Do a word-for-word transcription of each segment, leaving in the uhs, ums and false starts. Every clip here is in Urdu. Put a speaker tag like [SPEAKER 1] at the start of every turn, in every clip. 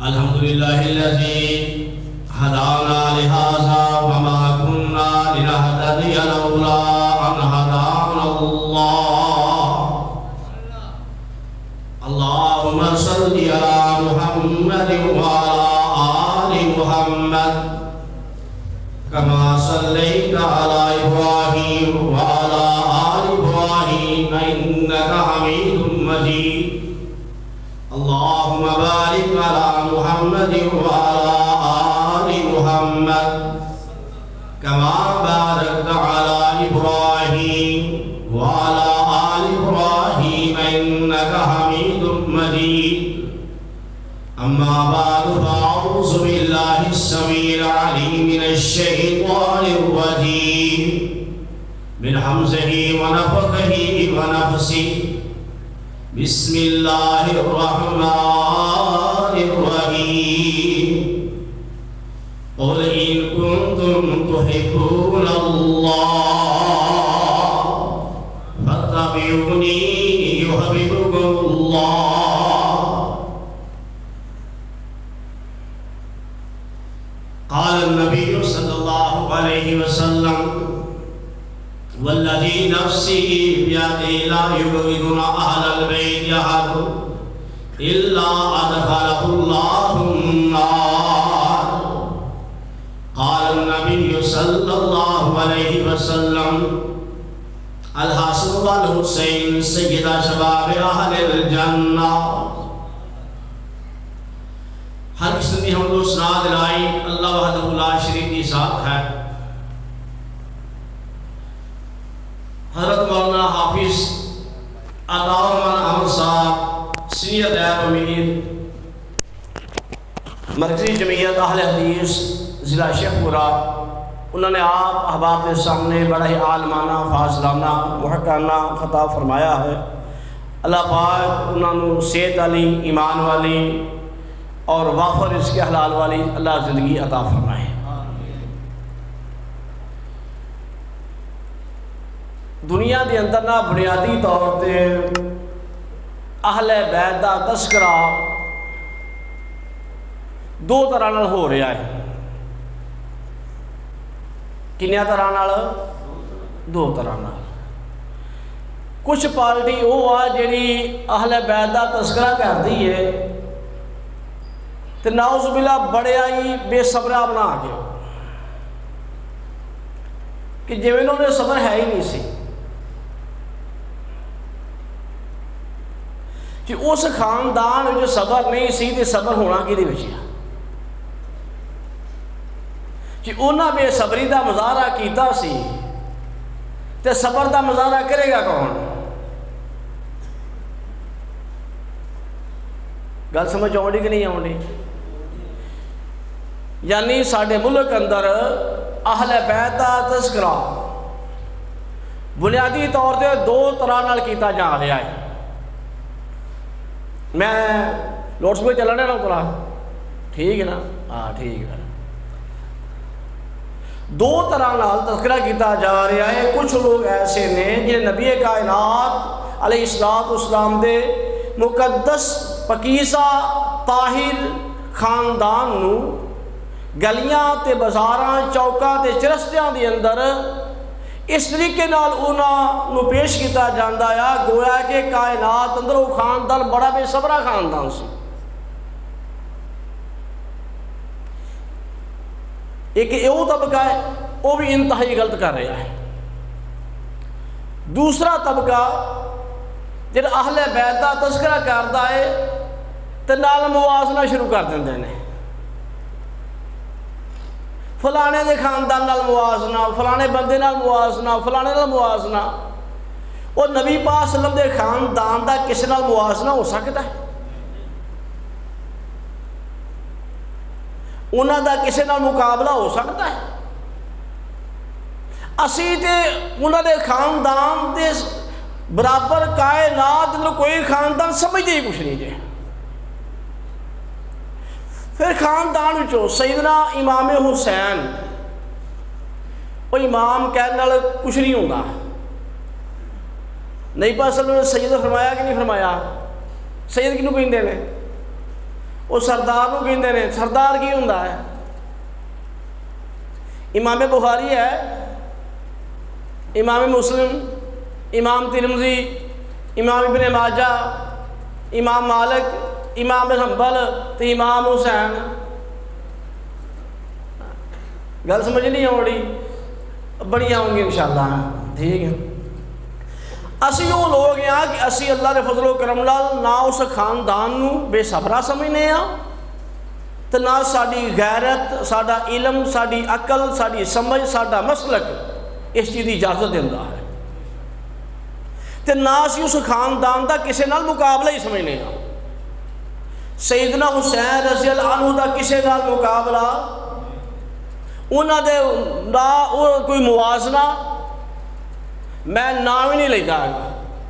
[SPEAKER 1] الحمدللہ الذی ہدانا لہذا وما کننا لنہتدی لولا ان ہدانا اللہ اللہم صلی علی محمد وعلی آل محمد کما صلیت علی ابراہیم وعلی آل ابراہیم انکا حمید مجید اللہم بارک علی محمد وعلی آل محمد کما بارکت علی ابراہیم وعلی آل ابراہیم انکا حمید مجید اما بعد فاعوذ باللہ السمیع العلیم من الشیطان الرجیم من حمزہ ونفخہ ونفسہ بسم اللہ الرحمن الرحیم قل ان کنتم تحبون اللہ فاتبعونی یحببکم اللہ قال النبی صلی اللہ علیہ وسلم والذی نفسی بیدہ لا یبغضنا اہل البیت احد الا ادخلہ اللہ النار قال النبی صلی اللہ علیہ وسلم الحسن والحسین سیدہ شباب اہل الجنہ ہر قسم کی ہم کو سنا دلائی اللہ وحدہ لا شریک کی ذات ہے۔ حضرت مولانا حافظ عطا الرحمن احمد صاحب سینئر نائب امیر مرکزی جمعیت اہل حدیث ضلع شیخ پورہ، انہوں نے آپ احباب کے سامنے بڑا ہی عالمانہ فاضلانہ محققانہ خطاب فرمایا ہے۔ اللہ پاک انہوں نے صحت والی، ایمان والی اور وافر رزق حلال والی اللہ زندگی عطا فرمائے۔ دنیا دے اندر نہ بنیادی طور تے اہل بیت دا تذکرہ دو طرح نال ہو رہا ہے۔ کنیا طرح نال؟ دو طرح نال۔ کچھ پارٹی وہ آ جڑی اہل بیت دا تذکرہ کرتی ہے تے نعوذ باللہ بڑے آئی بے صبرہ بنا کے کہ جو انہوں نے صبر ہے ہی نہیں سی کہ اس خاندان جو صبر نہیں سی تے صبر ہونا کی دی بچیا کہ انہاں بے صبری دا مظاہرہ کیتا سی تے صبر دا مظاہرہ کرے گا کون؟ گل سمجھ آؤں کہ نہیں آؤں؟ یعنی ساڑھے ملک اندر اہل بیت دا تذکرہ بنیادی طور تے دو طرح نال کیتا جا رہا ہے۔ میں لوڈ سپیکر چلانے رہا ہوں، ٹھیک ہے نا؟ ہاں ٹھیک ہے۔ دو طرح نال تذکرہ کیتا جا رہا ہے۔ کچھ لوگ ایسے نے جنہیں نبی کائنات علیہ السلام دے مقدس پکیسہ طاہر خاندان نو گلیاں تے بازاراں چوکاں تے چرستیاں دی اندر اس طریقے نال انہاں نو پیش کیتا جاندا ہے گویا کہ کائنات اندر وہ خاندان بڑا بے صبرہ خاندان سی۔ ایک ایو طبقہ ہے وہ بھی انتہائی غلط کر رہا ہے۔ دوسرا طبقہ جب اہل بیت دا تذکرہ کرتا ہے تو نال موازنہ شروع کر دیندے نے، فلانے دے خاندان نال موازنہ، فلانے بندے نال موازنہ، فلانے نال موازنہ۔ اور نبی پاک صلی اللہ علیہ وسلم دے خاندان دا کس نال موازنہ ہو سکتا ہے؟ انہاں دا کسی نال مقابلہ ہو سکتا ہے؟ اسی تے انہاں دے خاندان دے برابر کائنات اندر کوئی خاندان سمجھتے ہی کچھ نہیں جائے۔ پھر خاندان جو سیدنا امام حسین، وہ امام کہنے والا کچھ نہیں ہوگا۔ نبی پاک صلی اللہ علیہ وسلم نے سید فرمایا کہ نہیں فرمایا؟ سید کنوں کہیں دینے؟ وہ سردار کو کہتے ہیں. سردار کی ہوں ہے؟ امام بخاری ہے، امام مسلم، امام ترمذی، امام ابن ماجہ، امام مالک، امام حنبل تو امام حسین. گل سمجھ نہیں آئی؟ بڑی آؤں گی انشاءاللہ. ٹھیک ہے. اسی وہ لوگ ہیں کہ اسی اللہ دے فضل و کرم نال نہ اس خاندان نو بے صبرا سمجھنے ہاں تو نہ ساری غیرت، ساڈا علم، ساری عقل، ساری سمجھ، ساڈا مسلک اس چیز کی اجازت دینا ہے. تو نہ اسی اس خاندان دا کسے نال مقابلہ ہی سمجھنے ہاں. سیدنا حسین رضی اللہ عنہ دا کسے نال مقابلہ، انہاں دے نہ کوئی موازنہ میں نام ہی نہیں لیتا ہے.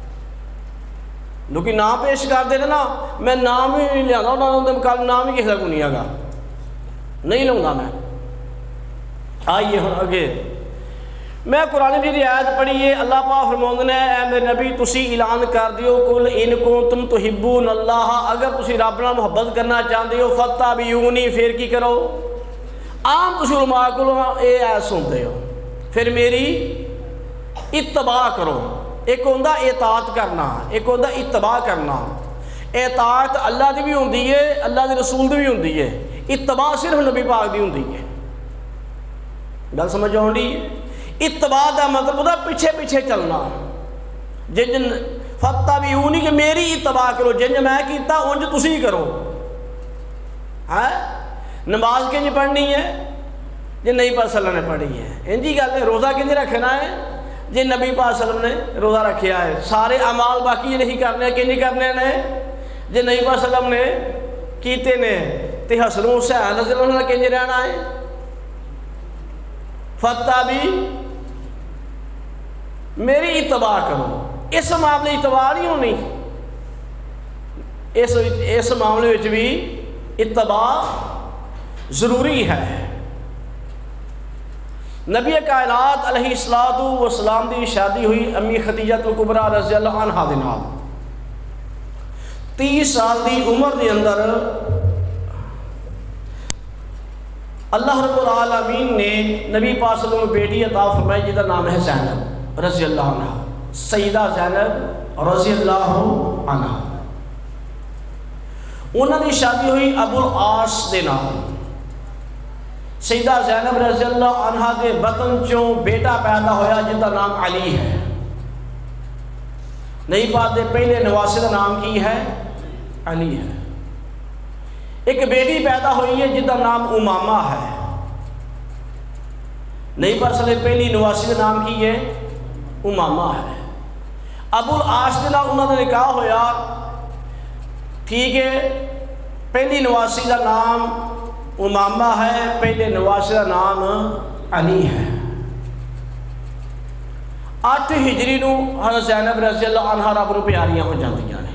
[SPEAKER 1] لوگ نام پیش کر دے نا، میں نام ہی نہیں لیا، انہوں نے مقابلہ نام ہی کسی کو نہیں آگا، نہیں لوں گا میں. آئیے ہوں اگے میں قرآن مجید کی آیت پڑھی ہے. اللہ پاک فرماؤں نے اے میرے نبی تسی اعلان کر دیو کل ان کنتم تحبون اللہ، اگر تسی رب نال محبت کرنا چاہتے ہو فاتبعونی، پھر کی کرو؟ عام تسی علماء کو اے آیت سنتے ہو، پھر میری اتباع کرو. ایک ہوندہ اطاعت کرنا، ایک ہوندہ اتباع کرنا. اطاعت اللہ دی بھی ہوندی ہے، اللہ دی رسول دی بھی ہوندی ہے. اتباع صرف نبی پاک دی ہوندی ہے. گل سمجھ آؤندی؟ اتباع دا مطلب ہوتا پیچھے پیچھے چلنا. جن فاتبعونی کہ میری اتباع کرو، جن میں کیتا انج تسی کرو. ہے نماز کنج پڑھنی ہے جن نبی پاک صلی اللہ علیہ وسلم نے پڑھی ہے. انجی گل ہے. روزہ کنج رکھنا ہے جی نبی پاک صلی اللہ علیہ وسلم نے روزہ رکھیا ہے. سارے اعمال باقی نہیں کرنے کہ نہیں کرنے نے جی نبی پاک صلی اللہ علیہ وسلم نے کیتے نے. تے حسن حسین رضی اللہ عنہ کنج رہنا ہے. فتبی میری اتباع کرو. اس معاملے اتباع نہیں ہونی، اس اس معاملے وچ بھی اتباع ضروری ہے. نبی کائنات علیہ الصلوۃ والسلام دی شادی ہوئی امی خدیجہ الکبریٰ رضی اللہ عنہا دے نال. تیس سال دی عمر دے اندر اللہ رب العالمین نے نبی پاک صلی اللہ علیہ وسلم بیٹی عطا فرمائی جس کا نام ہے زینب رضی اللہ عنہ. سیدہ زینب رضی اللہ عنہ. انہوں نے شادی ہوئی ابو العاص دے نال. سیدہ زینب رضی اللہ عنہ دے بطن چوں بیٹا پیدا ہویا جن کا نام علی ہے. نبی پاک دے پہلے نواسے کا نام کی ہے؟ علی ہے. ایک بیٹی پیدا ہوئی ہے جن کا نام امامہ ہے. نبی پاک صلی اللہ علیہ وسلم پہلی نواسی کا نام کی ہے؟ امامہ ہے. ابو العاص دے نال انہوں نے نکاح ہویا. ٹھیک ہے، پہلی نواسی کا نام امامہ ہے، پہلے نواسی کا نام علی ہے. اٹھ ہجری نو حضرت زینب رضی اللہ عنہ رب نو پیاریاں ہو جاندیاں نے.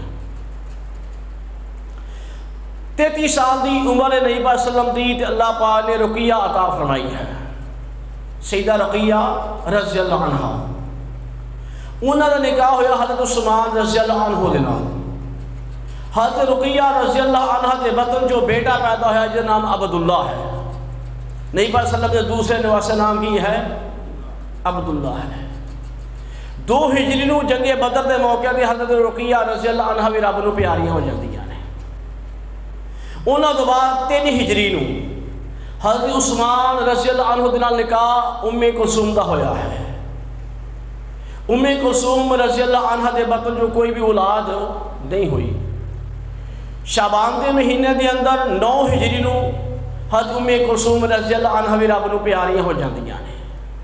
[SPEAKER 1] تینتیس سال دی عمر نبی پاک صلی اللہ علیہ وسلم دی تے اللہ پاک نے رقیہ عطا فرمائی ہے. سیدہ رقیہ رضی اللہ عنہ. انہوں کا نکاح ہویا حضرت عثمان رضی اللہ عنہ دے نال. حضرت رقیہ رضی اللہ عنہ دے بطن جو بیٹا پیدا ہوا جس نام عبداللہ ہے. نبی پاک صلی اللہ علیہ وسلم نے دوسرے نواسے نام کی ہے؟ عبداللہ ہے. دو ہجری نو جنگ بدر دے موقع دے حضرت رقیہ رضی اللہ عنہ بھی رب نو پیاریاں ہو جاندیاں نے. انہوں کے بعد تین ہجری نو حضرت عثمان رضی اللہ عنہ دے نال نکاح ام کلثوم دا ہویا ہے. ام کلثوم رضی اللہ عنہ دے بطن جو کوئی بھی اولاد نہیں ہوئی. شعبان دے مہینے دے اندر نو ہجری نو حضرت ام کلثوم رضی اللہ عنہ بھی رب نو پیاریاں ہو جاندیاں نے.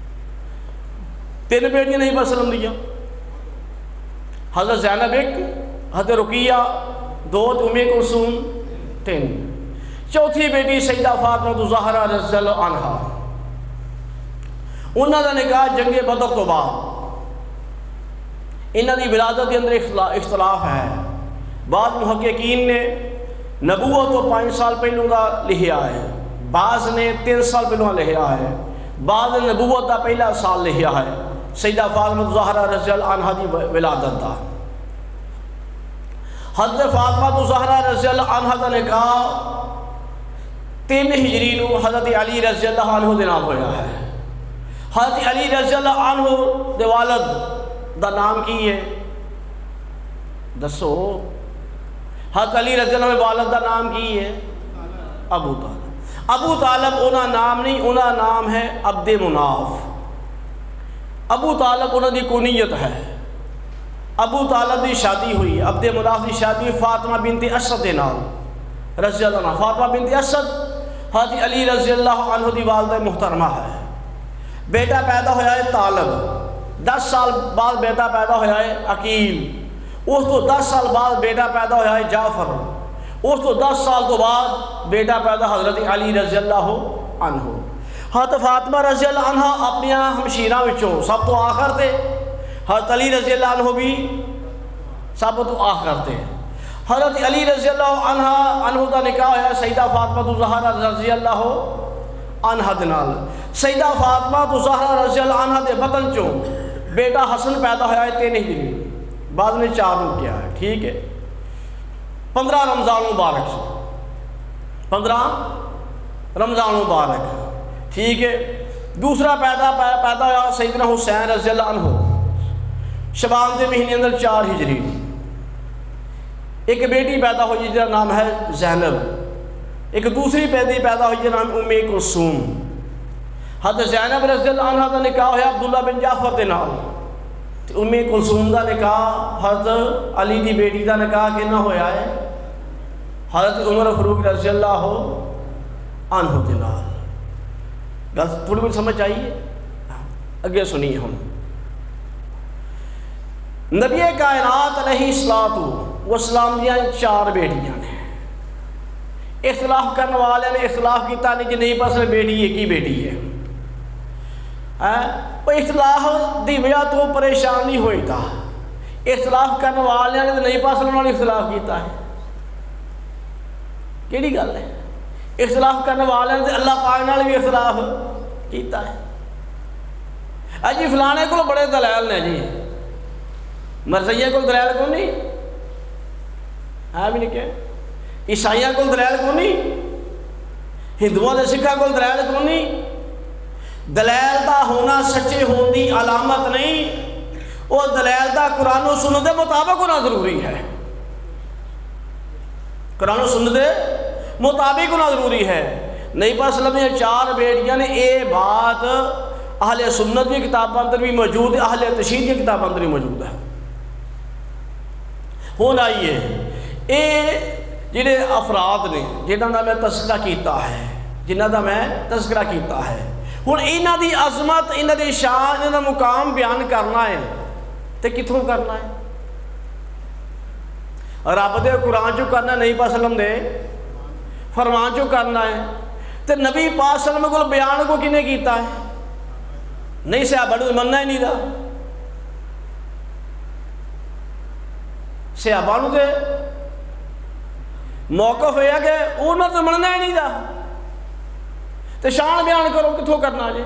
[SPEAKER 1] تین بیٹیاں نہیں پاک صلی اللہ علیہ وسلم دیا. حضرت زینب ایک، حضرت رقیہ دو، ام کلثوم تین. چوتھی بیٹی سیدہ فاطمہ زہرا رضی اللہ عنہ. انہوں کا نکاح جنگ بدر تو بعد. انہوں کی ولادت کے اندر اختلاف ہے. بعض محققین نے نبوت تو پانچ سال پہلوں کا لکھیا ہے، بعض نے تین سال پہلوں لکھیا ہے، بعض نے نبوت کا پہلا سال لکھیا ہے سیدہ فاطمہ زہرا رضی اللہ عنہ کی ولادت کا. حضرت فاطمہ زہرا رضی اللہ عنہ کا نکاح تین ہجری نو حضرت علی رضی اللہ عنہ دے نال ہویا ہے۔ حضرت علی رضی اللہ عنہ دے والد دا نام کی ہے؟ دسو۔ حضرت علی رضی اللہ عنہ دے والد دا نام کی ہے؟ ابو طالب۔ ابو طالب انہا نام نہیں، انہا نام ہے عبد مناف۔ ابو طالب انہا دی کنیت ہے۔ ابو طالب دی شادی ہوئی، عبد مناف دی شادی ہوئی فاطمہ بنت اسد دے نال رضی اللہ عنہ۔ فاطمہ بنت اسد حضرت علی رضی اللہ عنہ دی والدہ محترمہ ہے۔ بیٹا پیدا ہویا ہے طالب، دس سال بعد بیٹا پیدا ہویا ہے عقیل، اس تو دس سال بعد بیٹا پیدا ہویا ہے جعفر، اس تو دس سال تو بعد بیٹا پیدا حضرت علی رضی اللہ عنہ۔ حضرت فاطمہ رضی اللہ عنہ اپنی ہمشیرہ وچوں سب تو آخر تھے، حضرت علی رضی اللہ عنہ بھی سب تو آخر تھے۔ حضرت علی رضی اللہ عنہ عنہ دا نکاح ہے سیدہ فاطمہ زہرا رضی اللہ عنہ دے نال۔ سیدہ فاطمہ زہرا رضی اللہ عنہ دے بدن چوں بیٹا حسن پیدا ہویا ہے تین ہجری، بعد میں چار نو کیا ہے، ٹھیک ہے۔ پندرہ رمضان مبارک سے پندرہ رمضان مبارک، ٹھیک ہے۔ دوسرا پیدا پیدا ہوا سیدنا حسین رضی اللہ عنہ شعبان دے مہینے اندر چار ہجری۔ ایک بیٹی پیدا ہوئی جس کا نام ہے زینب، ایک دوسری بیٹی پیدا ہوئی جس کا نام ام کلثوم۔ حضرت زینب رضی اللہ عنہ کا نکاح ہے عبداللہ بن جعفر دے نال، ام کلثوم کا نکاح حضرت علی دی بیٹی کا نکاح کنا ہویا ہے حضرت عمر فاروق رضی اللہ عنہ دے نال۔ گل تھوڑی بہت سمجھ آئیے، اگے سنیے ہم۔ نبی کائنات علیہ الصلوۃ والسلام دیا چار بیٹیاں نے۔ اختلاف کرنے والے نے اختلاف کیتا نہیں کہ نہیں پاس بیٹی ایک ہی بیٹی ہے۔ وہ اختلاف دی وجہ تو پریشان نہیں ہوئی تھا، اختلاف کرنے والے نے نہیں پاس انہوں نے اختلاف کیتا ہے۔ کیڑی گل ہے؟ اختلاف کرنے والے نے اللہ پاک نال بھی اختلاف کیتا ہے۔ اجی فلانے کو بڑے دلائل نے جی، مرزیہ کو دلائل کو نہیں ہے بھی نہیں کہ عیسائیہ کو دلائل کو نہیں، ہندوؤں دے سکھاں کو دلائل کو نہیں۔ دلائل دا ہونا سچے ہون دی علامت نہیں، وہ دلائل دا قرآن و سنت دے مطابق ہونا ضروری ہے۔ قرآن و سنت دے مطابق ہونا ضروری ہے۔ نبی پاک صلی اللہ علیہ وسلم چار بیٹیاں نے، اے بات اہل سنت کی کتاب اندر بھی موجود ہے، اہل تشہیر کی کتاب اندر بھی موجود ہے۔ ہون آئیے اے جنہیں افراد نے جنہاں دا میں تذکرہ کیتا ہے، جنہاں دا میں تذکرہ کیتا ہے، ہن انہاں دی عظمت، انہاں دی شان، انہاں دا مقام بیان کرنا ہے تے کتھوں کرنا ہے؟ رب دے قرآن چوں کرنا، نبی پاک صلی اللہ علیہ وسلم دے فرمان چوں کرنا ہے۔ تے نبی پاک صلی اللہ علیہ وسلم کو بیان کو کنے کیتا ہے؟ نہیں صحابہ نے مننا ہی نہیں دا، صحابہ نے تے موقف ہے کہ انہوں نے مننا ہی نہیں دا، تے شان بیان کرو کتھوں کرنا جے؟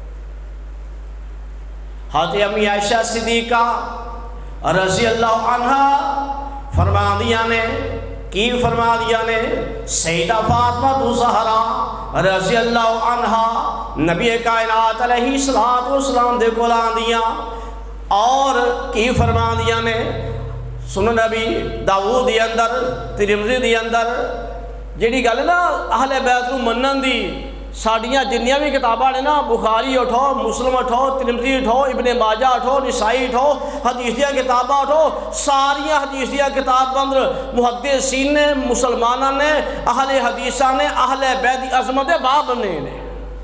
[SPEAKER 1] حضرت امی عائشہ صدیقہ رضی اللہ عنہ فرما دیا نے، کی فرما دیا نے؟ سیدہ فاطمہ زہرا رضی اللہ عنہ نبی کائنات علیہ الصلوۃ والسلام دے کول آندیاں، اور کی فرما دیا نے؟ سنن نبی داؤد دی اندر، ترمذی دی اندر جیڑی گل ہے نا اہل بیت نوں منن دی، ساڈیاں جنیاں بھی کتاباں نے نا، بخاری اٹھو، مسلم اٹھو، ترمذی اٹھو، ابن ماجہ اٹھو، نسائی اٹھو، حدیث دیاں کتاباں اٹھو، ساریاں حدیث دیاں کتاب اندر محدثین نے، مسلماناں نے، اہل حدیثاں نے اہل بیت دی عظمت دے باب بنے نے،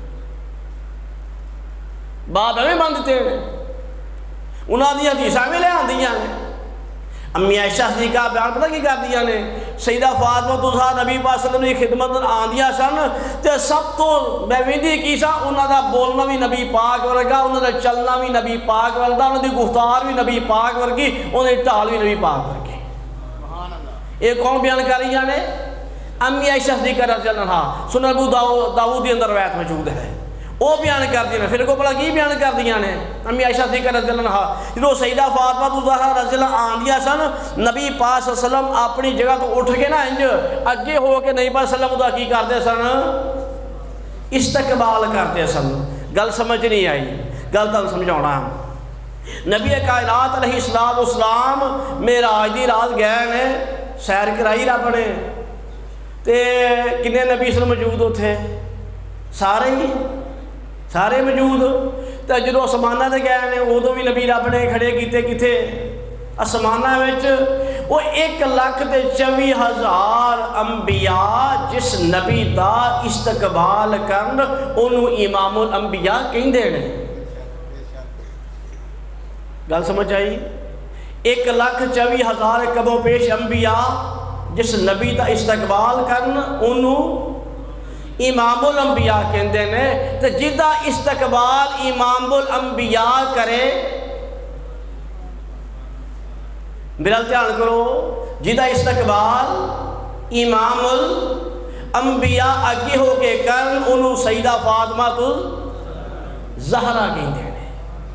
[SPEAKER 1] باب ہمیں بند دیتے ہیں، انہاں دی حدیثاں میں لے آندیاں نے۔ امی عائشہ صدیقہ بیان پتہ کی کر دیا نے؟ سیدہ فاطمہ زہرا نبی پاک صلی اللہ علیہ وسلم کی خدمت آندیاں سن تے سب تو بیویندی کی سا انہاں دا بولنا بھی نبی پاک ورگا، انہاں دا چلنا بھی نبی پاک ورگا، انہاں دی گفتار بھی نبی پاک ورگی، انہاں دی ٹال بھی نبی پاک ورگی۔ ایک کون بیان کر رہی ہیں؟ امی عائشہ صدیقہ رضی اللہ عنہا، سنن ابو داؤد دی اندر روایت موجود ہے۔ وہ بیان کر دیا پھر کو بلا کی بیان کر دیا نے امی عائشہ صدیقہ رضی اللہ عنہ جو سیدہ فاطمہ زہرا رضی اللہ آندیا سن نبی پاک صلی اللہ علیہ وسلم اپنی جگہ تو اٹھ کے نا انج اگے ہو کے نبی پاک صلی اللہ علیہ وسلم دا کی کرتے سن استقبال کرتے سن گل سمجھ نہیں آئی گل تم سمجھانا نبی کائنات علیہ السلام معراج دی رات گئے نے سیر کرائی رب نے تے کنے نبی اسلام موجود ہوتے سارے ہی سارے موجود تو جدو آسمانہ تے گئے نے ادو بھی نبی رب نے کھڑے کیتے کتے آسمانہ وچ وہ ایک لاکھ تے چوی ہزار انبیاء جس نبی دا استقبال کرن انہوں امام الانبیاء کہندے نے گل سمجھ آئی ایک لاکھ چوی ہزار کبوں پیش انبیاء جس نبی دا استقبال کرن انہوں امام الانبیاء کہندے نے تو جدہ استقبال امام الانبیاء کرے برال دھیان کرو جدہ استقبال امام الانبیاء اگے ہو کے کرن انہوں سیدہ فاطمہ زہرا کہندے نے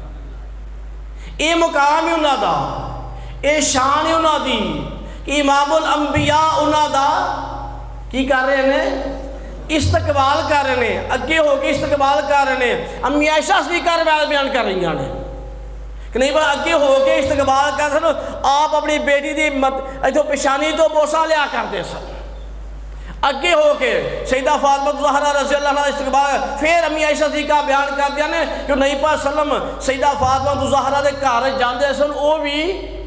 [SPEAKER 1] اے مقام ہی انہاں دا اے شان ہی انہاں دی کہ امام الانبیاء انہاں دا کی کر رہے ہیں استقبال کر رہے ہیں اگے ہو کے استقبال کر رہے ہیں امی عائشہ صدیقہ روایت بیان کر رہی ہیں کہ نہیں بھائی اگے ہو کے استقبال کر رہے ہیں آپ اپنی بیٹی دی ایتھو پیشانی تو بوسا لیا کرتے سن اگے ہو کے سیدہ فاطمہ زہرا رضی اللہ عنہ استقبال پھر امی عائشہ صدیقہ بیان کر دیا نے کہ نبی پاک صلی اللہ علیہ وسلم سیدہ فاطمہ زہرا دے گھر جاندے سن وہ بھی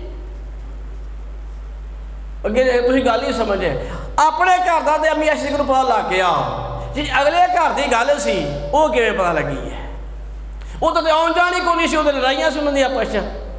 [SPEAKER 1] اگے تسی گل ہی سمجھے اپنے گھر دا تے امی عائشہ صدیقہ نوں پتہ لگ گیا جی اگلے گھر دی گل سی وہ کیویں پتہ لگی ہے وہ تو آن جان ہی کونی سی وہ لڑائیاں سی انہاں دی آپس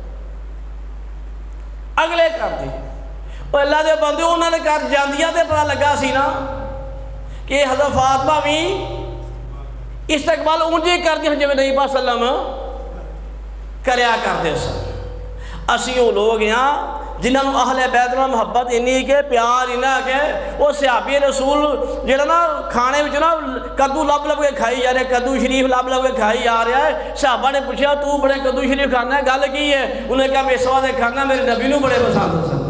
[SPEAKER 1] اگلے گھر دی وہ اللہ دے بندے انہاں دے گھر جاندیاں تے پتہ لگا سی نا کہ حضرت فاطمہ بھی استقبال اونجے کر دی جویں نبی پاک صلی اللہ علیہ وسلم کریا کرتے سن اسی وہ لوگ ہاں جنہاں نوں اہل بیت نال محبت انہی کے پیار انہاں کے وہ صحابی رسول جڑا نا کھانے وچ نا کدو لب لب کے کھائی جا رہے کدو شریف لب لب کے کھائی جا رہا ہے صحابہ نے پوچھا تو بڑے کدو شریف کھانا ہے گل کی ہے انہوں نے کہا میں اس واسطے کھانا میرے نبی نوں بڑے پسند سن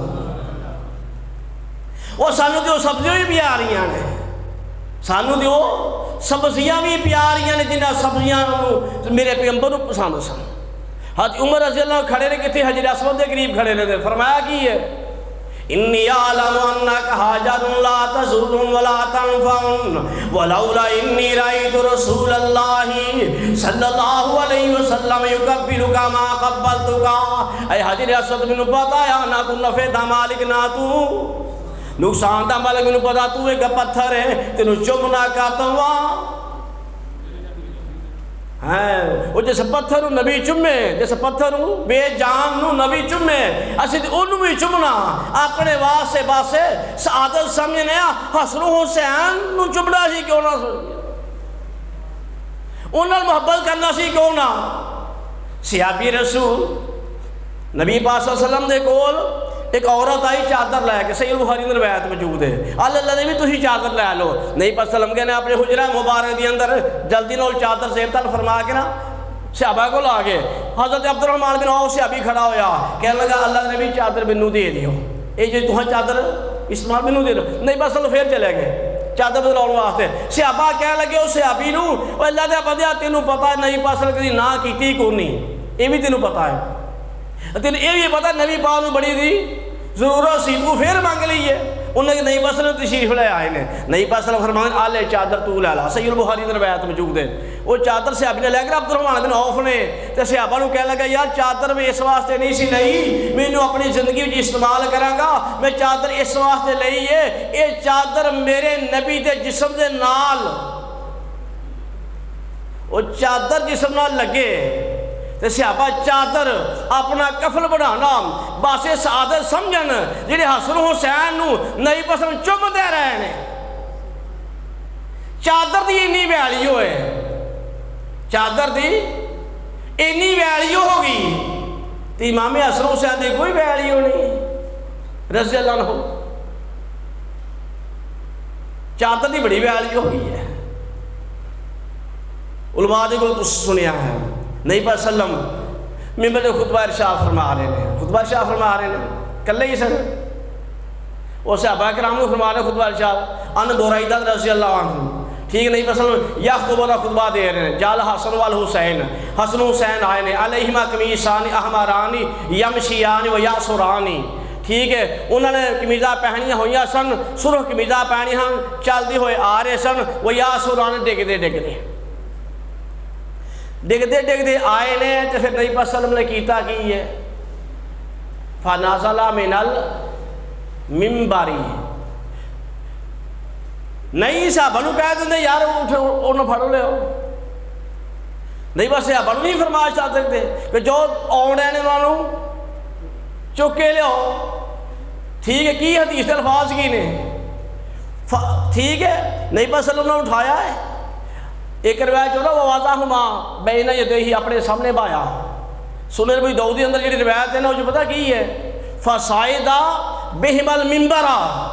[SPEAKER 1] وہ سانوں تے وہ سبزیاں بھی پیار رہیاں نے سانوں تے وہ سبزیاں بھی پیار رہیاں نے جنہاں سبزیاں میرے پیغمبر نوں پسند سن حضرت عمر رضی اللہ کھڑے رہے کتنے حجر اسود کے قریب کھڑے رہے فرمایا کی ہے انی اعلم انک حاجت لا تضر ولا تنفع ولولا انی رأیت رسول اللہ صلی اللہ علیہ وسلم یکبرک ما قبلتک اے حجر اسود میں پتا ہے نہ تو نفع دا مالک نہ تو نقصان دا مالک میں پتا تو ایک پتھر ہے تینوں چمنا کرتا ہوا وہ جیسے پتھر نبی چمے جیسے پتھر بے جان نو نبی چمے اسی انہوں بھی چمنا اپنے واسے باسے سعادت سمجھنے حسن حسین نو چمنا سی کیوں نہ سمجھے انہوں محبت کرنا سی کیوں نہ صحابی رسول نبی پاک صلی اللہ علیہ وسلم دے کول ایک عورت آئی چادر لے کے صحیح البخاری میں روایت موجود ہے اللہ نے بھی تسی چادر لے لو نبی پاک صلی اللہ علیہ وسلم نے اپنے حجرہ مبارک دی اندر جلدی نال چادر زیب تل فرما کے نا صحابہ کو لا گئے حضرت عبد الرحمن بن عوف صحابی کھڑا ہویا کہنے لگا اللہ نے بھی چادر بنو دے دیو اے جو تہاں چادر استعمال بنو دے دو نبی پاک صلی اللہ علیہ وسلم پھر چلے گئے چادر بدلاؤن واسطے صحابہ کہنے لگے اس صحابی نو او اللہ دے بندیا تینوں پتہ ہے نبی پاک صلی اللہ علیہ وسلم نہ کیتی کون نہیں یہ بھی تینوں پتہ ہے تینوں یہ بھی پتہ ہے نبی پاک نو بڑی دی ضرورت سی تو پھر مانگ لیے انہوں نے نبی پاک صلی اللہ علیہ وسلم تشریف لے آئے نے نبی پاک صلی اللہ علیہ وسلم فرمایا آلے چادر تو لے لا صحیح البخاری میں روایت موجود ہے وہ چادر صحابی نے لے کر عبد الرحمن بن عوف نے تے صحابہ نوں کہنے لگا یار چادر میں اس واسطے نہیں سی لئی مینوں اپنی زندگی وچ استعمال کراں گا میں چادر اس واسطے لئی ہے اے چادر میرے نبی دے جسم دے نال وہ چادر جسم نال لگے تے صحابہ چادر اپنا کفل بنانا باسے سعادت سمجھن جڑے حسن حسین نو نبی پسند چم دے رہے ہیں چادر دی انی ویلی ہوئے چادر دی انی ویلی ہوگی تے امام حسن حسین دی کوئی ویلی ہو نہیں رضی اللہ عنہ چادر دی بڑی ویلی ہوگی ہے علماء دے کول تس سنیا ہے نبی پاک سلم ممبر دے خطبہ ارشاد فرما رہے ہیں خطبہ ارشاد فرما رہے ہیں کلے ہی سن اور صحابہ کرام نے فرما رہے خطبہ ارشاد ان بريدہ رضی اللہ عنہ ٹھیک نہیں پسند یا خطبہ خطبہ دے رہے ہیں جال حسن والحسین حسن حسین آئے نے علیہما قمیصان احمرانی یمشیان و یاسرانی ٹھیک ہے انہوں نے قمیضہ پہنیاں ہوئیاں سن سرخ قمیضہ پہنی ہاں چلدی ہوئے آ رہے سن وہ یاسران ڈگ دے ڈگ دے ڈگ دے ڈگ دے آئے نے تو پھر نبی پاک صلی اللہ علیہ وسلم نے کیتا کی ہے فنازل من المنبری نہیں صحابہ نو کہہ دیں یار انہوں پھڑو لے ہو نہیں بس صحابہ نو نہیں فرمائش چاہ سکتے کہ جو آنے انہوں چکے لے ہو ٹھیک ہے کی حدیث الفاظ کی نے ٹھیک ہے نہیں بس صلی اللہ نے اٹھایا ہے ایک روایت جو نا وہ واضح ہما بین یدیہ اپنے سامنے بایا سنن ابی داؤد کے اندر جو روایت ہے نا وہ جو پتہ کی ہے فصعد بہم المنبر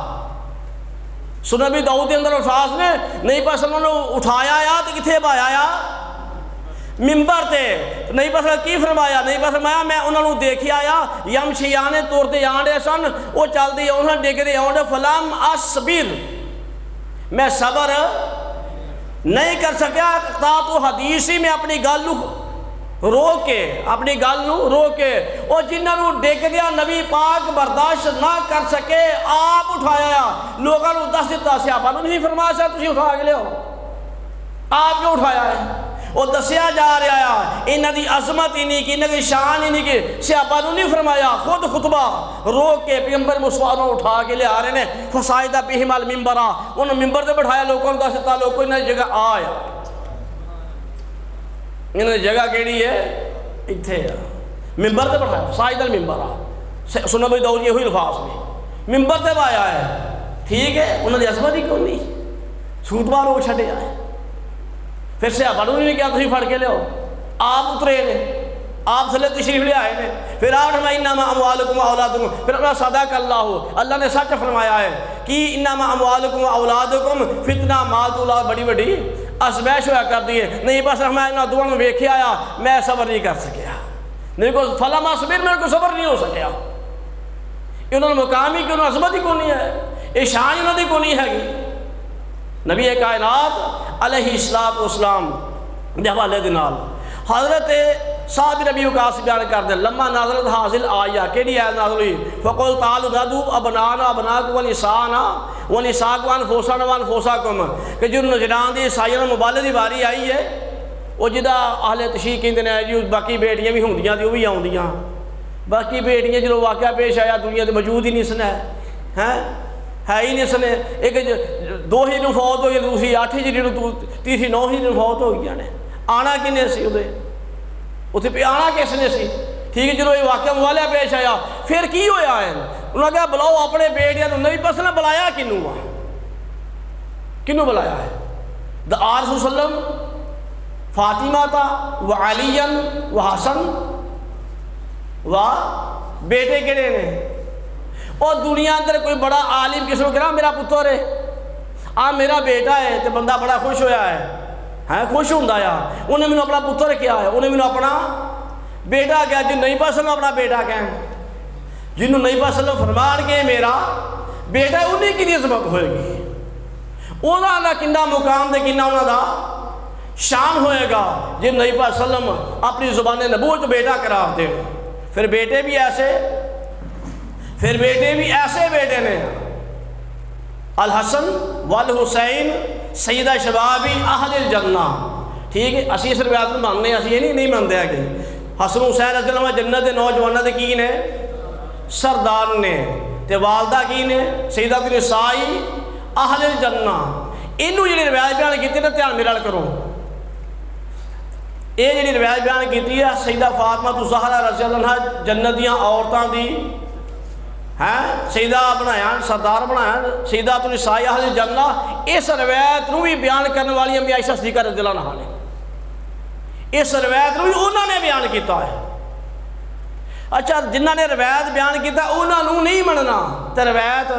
[SPEAKER 1] سنن ابی داؤد کے اندر الفاظ نے نہیں پاس انہوں نے اٹھایا یا تو کتھے بایا یا منبر تے نہیں پاس کی فرمایا نہیں پاس فرمایا میں انہوں نے دیکھی آیا یمشیانے توڑتے آنڈے سن وہ چل دی انہوں نے دیکھ دے آنڈے فلام اصبر میں صبر نہیں کر سکیا تا تو حدیثی میں اپنی گالو رو کے اپنی گالو رو کے اور جنہوں ڈیک دیا نبی پاک برداشت نہ کر سکے آپ اٹھایا لوگوں نے دس دیتا صحابہ نے نہیں فرمایا سا تسی اٹھا کے لے ہو آپ کیوں اٹھایا ہے وہ دسیا جا رہا ہے انہاں دی عظمت ہی نہیں کی انہاں دی شان ہی نہیں کی صحابہ نے نہیں فرمایا خود خطبہ رو کے پیغمبر مصطفیٰ نے اٹھا کے لے آ رہے ہیں فصائدہ بہم المنبر انہوں نے منبر سے بٹھایا لوگوں نے دس دیتا لوگوں نے جگہ آیا انہوں نے جگہ کیڑی ہے اتھے منبر سے بٹھایا فصائدہ المنبر سنن ابی داؤد یہ ہوئی الفاظ میں منبر سے آیا ہے ٹھیک ہے انہوں نے عظمت ہی کیوں نہیں خطبہ رو چھڑے آئے پھر سے آپ نے کیا تھی پھڑ کے لے ہو آپ اترے نے آپ صلی تشریف لے آئے نے پھر آپ نے انما اموالکم و اولادکم پھر اپنا صدق اللہ ہو اللہ نے سچ فرمایا ہے کہ انما اموالکم و اولادکم فتنہ مال تو اولاد بڑی بڑی ازمائش ہوا کر دیئے نہیں بس رحمہ انہاں دعا میں ویکھے آیا میں صبر نہیں کر سکیا نہیں کو فلم اصبر میں کو صبر نہیں ہو سکیا انہوں نے مقامی کی انہوں نے عظمت ہی کو نہیں ہے اشان انہوں نے کو نہیں ہے گی نبی کائنات علیہ السلام دے حوالے دنال حضرت صاحب نبی وقاس بیان کر دیں لما نازلت حاصل آیا کیڑی آیت نازل ہوئی فقل تعالوا ندعو ابنانا ابناکم ونساءنا ونساءکم انفسنا وانفسکم کہ جو نجران دی عیسائیوں مبالغ دی باری آئی ہے وہ جدا اہل تشریح کہندے نے جی باقی بیٹیاں بھی ہوندیاں تے وہ بھی آوندیاں باقی بیٹیاں جو واقعہ پیش آیا دنیا تے موجود ہی نہیں سن ہے ہیں ہے ہی نہیں سنے ایک دو ہی نو فوت ہوئی دوسری آٹھ ہی جی نو تیسری نو ہی نو فوت ہو گیا نے آنا کنے سی ادھے اتنے پہ آنا کس نے سی ٹھیک ہے جنہوں یہ واقعہ موالہ پیش آیا پھر کی ہویا ہے انہوں نے کہا بلاؤ اپنے بیٹیاں نبی پاک نے بلایا کنوں ہوا کنوں بلایا ہے دا آر صلی اللہ علیہ وسلم فاطمہ تا و علی و حسن و بیٹے کڑے نے اور دنیا اندر کوئی بڑا عالم کس کو کہا میرا پتر ہے آ میرا بیٹا ہے تو بندہ بڑا خوش ہویا ہے ہاں خوش ہوں یا انہیں میں اپنا پتر کیا ہے انہیں میں اپنا بیٹا کیا جن نہیں پاس اللہ اپنا بیٹا کہیں جنہوں نہیں پاس اللہ فرمان کے میرا بیٹا ہے انہیں کی لیے سبق ہوئے گی انہوں نے کنہ مقام دے کنہ انہوں دا شان ہوئے گا جن نہیں پاس اللہ اپنی زبان نبوت بیٹا قرار دے پھر بیٹے بھی ایسے پھر بیٹے بھی ایسے بیٹے نے الحسن والحسین سیدہ شبابی اہل الجنہ ٹھیک ہے اسی اس روایت میں ماننے اسی یہ نہیں نہیں مانتے ہیں کہ حسن حسین رضی اللہ عنہ جنت دے نوجوانہ دے کی نے سردار نے تے والدہ کی نے سیدہ نسائی اہل الجنہ انہوں جنہی روایت بیان کیتی نے دھیان میرا کرو یہ جنہی روایت بیان کیتی ہے سیدہ فاطمہ الزہرا رضی اللہ عنہ جنتیاں عورتاں دی ہیں سیدہ بنایا سردار بنایا سیدہ النساء اہل الجنہ اس روایت نو بھی بیان کرنے والی امی عائشہ صدیقہ رضی اللہ عنہا نے اس روایت نو بھی انہوں نے بیان کیتا ہے اچھا جنہوں نے روایت بیان کیتا انہوں نے نہیں مننا تے روایت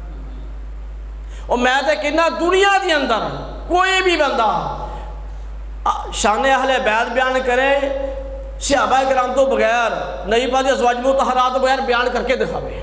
[SPEAKER 1] اور میں تے کہنا دنیا دی اندر کوئی بھی بندہ شان اہل بیت بیان کرے صحابہ کرام تو بغیر نبی پاک دی ازواج مطہرات بغیر بیان کر کے دکھاوے.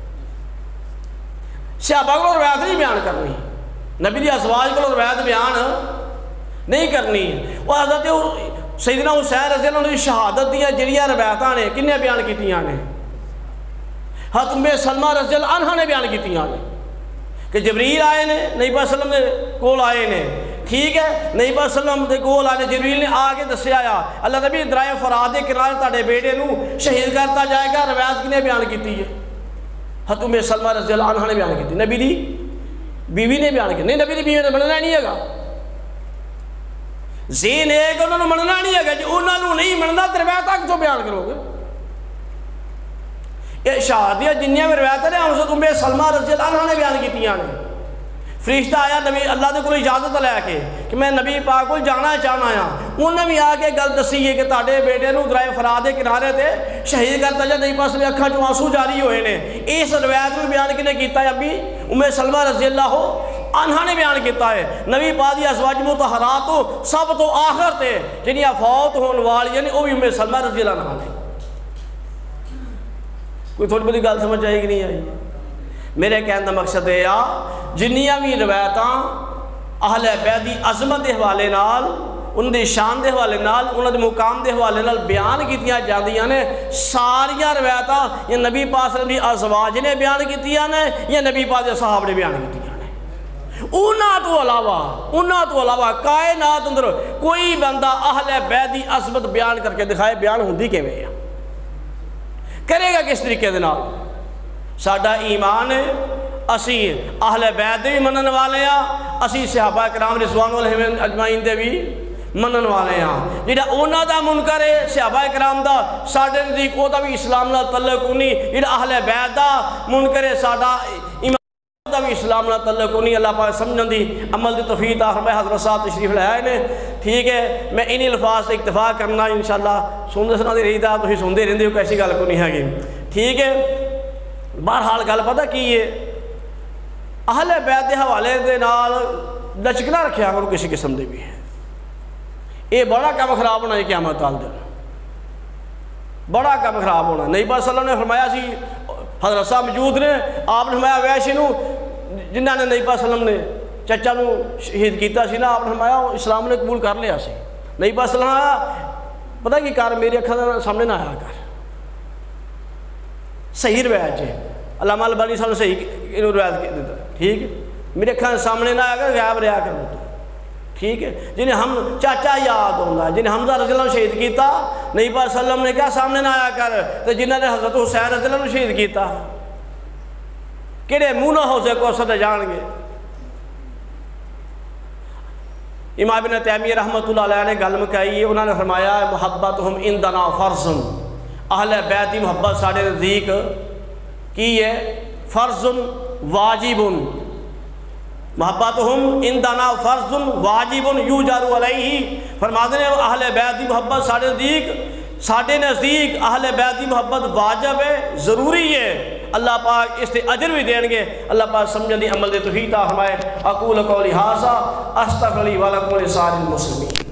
[SPEAKER 1] صحابہ کو روایت نہیں بیان کرنی, نبی دی ازواج کو روایت بیان نہیں کرنی. وہ حضرت سیدنا حسین رضی اللہ عنہ کی شہادت دیا جڑیاں روایتاں نے کننے بیان کیتیاں نے؟ حضرت ام سلمہ رضی اللہ عنہ نے بیان کیتیاں نے کہ جبریل آئے نے نبی پاک صلی اللہ علیہ وسلم نے کول آئے نے. ٹھیک ہے, نبی پاک صلی اللہ علیہ وسلم دے کول آئے جبریل نے آ کے دسیا آیا اللہ نبی درائے فرات دے کنارے تہاڈے بیٹے نو شہید کرتا جائے گا. روایت کنے بیان کیتی ہے؟ حضرت ام سلمہ رضی اللہ عنہ نے بیان کیتی, نبی دی بیوی نے بیان کی. نہیں, نبی دی بیوی نے مننا نہیں ہے گا. زین ہے کہ انہوں نے مننا نہیں ہے گا. جی انہوں نے نہیں مننا تو روایت تک جو بیان کرو گے. یہ شہادیہ جنیاں میں روایت نے حضرت ام سلمہ رضی اللہ عنہ نے بیان کیتیاں نے. فرشتہ آیا نبی اللہ دے کو اجازت لے کے کہ میں نبی پاک کو جانا چاہنا آیا. انہوں نے بھی آ کے گل دسی ہے کہ تہاڈے بیٹے نو درائے فرات دے کنارے تے شہید کرتا جا. نبی پاک صلی اللہ علیہ وسلم اکھاں چوں آنسو جاری ہوئے نے. اس روایت میں بیان کنے کیتا ہے ابھی ام سلمہ رضی اللہ عنہ نے بیان کیتا ہے. نبی پاک دی ازواج مطہرات تو سب تو آخر تے جنیاں فوت ہون والیاں نے وہ بھی ام سلمہ رضی اللہ عنہ نے. کوئی تھوڑی بڑی گل سمجھ آئی کہ نہیں آئی؟ میرے کہنے کا مقصد ہے یا جنیاں بھی روایتاں اہل بیت دی عظمت دے حوالے نال, ان دی شان دے حوالے نال, انہاں دے مقام دے حوالے نال بیان کیتیاں جاندیاں نے, ساریاں روایتاں یا نبی پاک صلی اللہ علیہ وسلم دی ازواج نے بیان کیتیاں نے یا نبی پاک دے صحابہ نے بیان کیتیاں نے. انہاں تو علاوہ انہاں تو علاوہ کائنات اندر کوئی بندہ اہل بیت دی عظمت بیان کر کے دکھائے بیان ہوندی کیویں ہے, کرے گا کس طریقے دے نال؟ ساڈا ایمان ہے اسی اہل بیت دے بھی منن والے ہیں, اسی صحابہ کرام رضوان علیہم اجمعین دے بھی منن والے ہیں. جڑا انہاں دا منکر ہے صحابہ کرام دا ساڈے نزدیک او دا بھی اسلام نال تعلق نہیں. جڑا اہل بیت دا منکر ہے ساڈا ایمان دا بھی اسلام نال تعلق نہیں. اللہ پاک سمجھن دی عمل دی توفیق عطا فرمائے. حضرت صاحب تشریف لے آئے نے. ٹھیک ہے, میں انہی الفاظ سے اکتفا کرنا انشاءاللہ. سنتے سنا دی رہی دا تسی سنتے رہندے ہو, کیسی گل کو نہیں ہے گی. ٹھیک ہے, بہرحال گل پتہ کی ہے, اہل بیت دے حوالے دے نال لچکنا رکھیا کرو کسی قسم دے بھی ہے. یہ بڑا کام خراب ہونا ہے قیامت تال دے, بڑا کام خراب ہونا. نبی پاک صلی اللہ علیہ وسلم نے فرمایا سی, حضرت صاحب موجود نے, آپ نے فرمایا ویشی نو جنہاں نے نبی پاک صلی اللہ علیہ وسلم نے چچا نو شہید کیتا سی نا, آپ نے فرمایا اسلام نے قبول کر لیا سی. نبی پاک صلی اللہ علیہ وسلم پتہ کی کر میری اکھاں سامنے نہ آیا کر. صحیح روایت ہے, علامہ البانی صاحب نے صحیح روایت دیتا. ٹھیک ہے, میرے اکھاں سامنے نہ آیا کر, غائب رہا کر تو. ٹھیک ہے, جنہیں ہم چاچا یاد ہوگا جنہیں حمزہ رضی اللہ عنہ شہید کیتا, نبی پاک صلی اللہ علیہ وسلم نے کیا سامنے نہ آیا کر. تو جنہوں نے حضرت حسین رضی اللہ عنہ شہید کیتا کہڑے منہ نہ ہو سے کو سدے جان گے. امام ابن تیمیہ رحمۃ اللہ علیہ نے گل مکائی ہے, انہوں نے فرمایا محبتہم عندنا فرض, اہل بیت دی محبت ساڑھے نزدیک کی ہے فرض واجب. محبتہم عندنا فرض واجب یوجر علیہ. فرماتے ہیں اہل بیت دی محبت ساڑھے نزدیک ساڑھے نزدیک اہل بیت دی محبت واجب ہے, ضروری ہے. اللہ پاک اس سے اجر بھی دیں گے. اللہ پاک سمجھن دی عمل دے توفیق عطا فرمائے. اقول قولی ھذا استغفر لی ولکم ولسائر المسلمین.